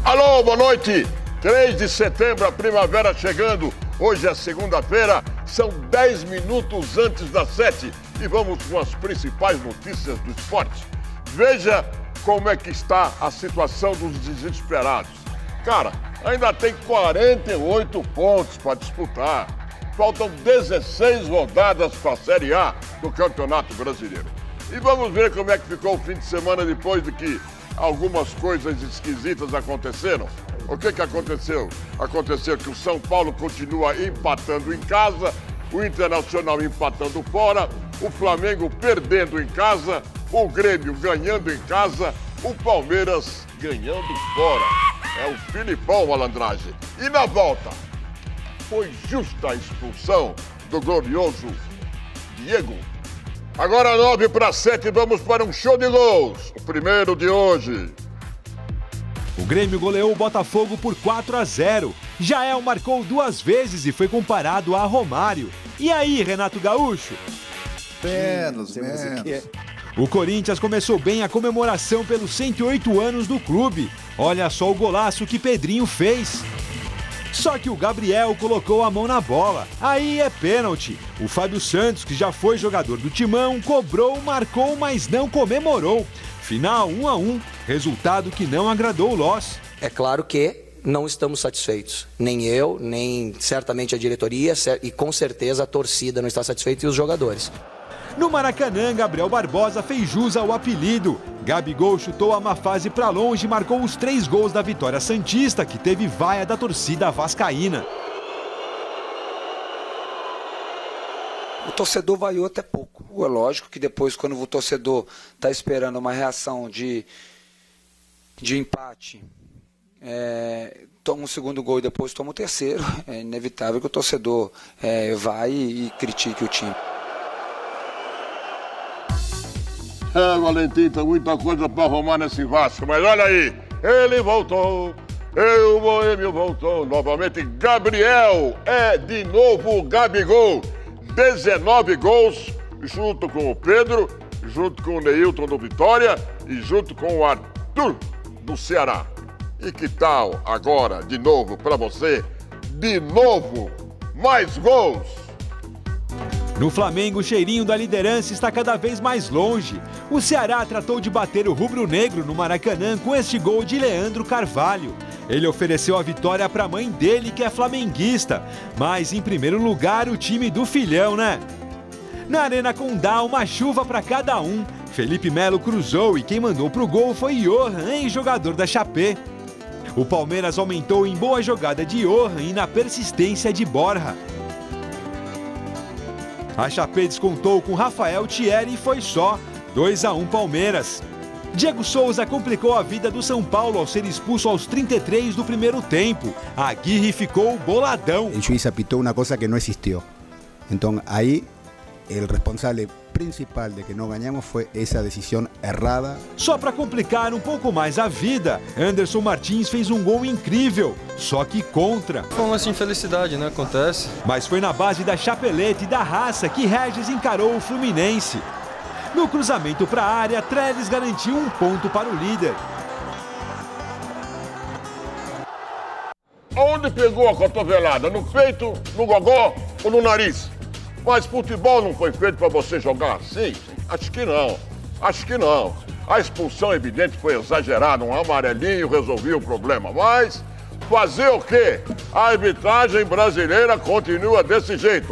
Alô, boa noite. 3 de setembro, a primavera chegando. Hoje é segunda-feira, são 10 minutos antes das 7 e vamos com as principais notícias do esporte. Veja como é que está a situação dos desesperados. Cara, ainda tem 48 pontos para disputar. Faltam 16 rodadas para a Série A do Campeonato Brasileiro. E vamos ver como é que ficou o fim de semana depois de que algumas coisas esquisitas aconteceram. O que aconteceu? Aconteceu que o São Paulo continua empatando em casa, o Internacional empatando fora, o Flamengo perdendo em casa, o Grêmio ganhando em casa, o Palmeiras ganhando fora. É o Filipão, malandragem. E na volta, foi justa a expulsão do glorioso Diego. Agora 9:07, vamos para um show de gols. O primeiro de hoje. O Grêmio goleou o Botafogo por 4-0. Jael marcou 2 vezes e foi comparado a Romário. E aí, Renato Gaúcho? Menos. O Corinthians começou bem a comemoração pelos 108 anos do clube. Olha só o golaço que Pedrinho fez. Só que o Gabriel colocou a mão na bola. Aí é pênalti. O Fábio Santos, que já foi jogador do Timão, cobrou, marcou, mas não comemorou. Final 1-1, resultado que não agradou o Loss. É claro que não estamos satisfeitos. Nem eu, nem certamente a diretoria e com certeza a torcida não está satisfeita e os jogadores. No Maracanã, Gabriel Barbosa fez jus ao apelido. Gabigol chutou a má fase para longe e marcou os 3 gols da vitória santista, que teve vaia da torcida vascaína. O torcedor vaiou até pouco. É lógico que depois, quando o torcedor está esperando uma reação de empate, toma um segundo gol e depois toma o terceiro, é inevitável que o torcedor vai e critique o time. Valentim, tem muita coisa para arrumar nesse Vasco, mas olha aí, ele voltou, o Boêmio voltou novamente. Gabriel é de novo o Gabigol, 19 gols, junto com o Pedro, junto com o Neilton do Vitória e junto com o Arthur do Ceará. E que tal agora, de novo, para você, de novo, mais gols? No Flamengo, o cheirinho da liderança está cada vez mais longe. O Ceará tratou de bater o rubro-negro no Maracanã com este gol de Leandro Carvalho. Ele ofereceu a vitória para a mãe dele, que é flamenguista. Mas, em primeiro lugar, o time do filhão, né? Na Arena Condá, uma chuva para cada um. Felipe Melo cruzou e quem mandou pro gol foi Johan, jogador da Chape. O Palmeiras aumentou em boa jogada de Johan e na persistência de Borja. A Chape descontou com Rafael Thierry e foi só 2-1 Palmeiras. Diego Souza complicou a vida do São Paulo ao ser expulso aos 33 do primeiro tempo. Aguirre ficou boladão. O juiz apitou uma coisa que não existiu. Então aí o responsável principal de que não ganhamos foi essa decisão errada. Só para complicar um pouco mais a vida, Anderson Martins fez um gol incrível, só que contra. Foi uma infelicidade, né? Acontece. Mas foi na base da chapeleta e da raça que Regis encarou o Fluminense. No cruzamento para a área, Trellis garantiu um ponto para o líder. Onde pegou a cotovelada? No peito, no gogó ou no nariz? Mas futebol não foi feito para você jogar assim? Acho que não. Acho que não. A expulsão evidente foi exagerada, um amarelinho resolvia o problema. Mas fazer o quê? A arbitragem brasileira continua desse jeito.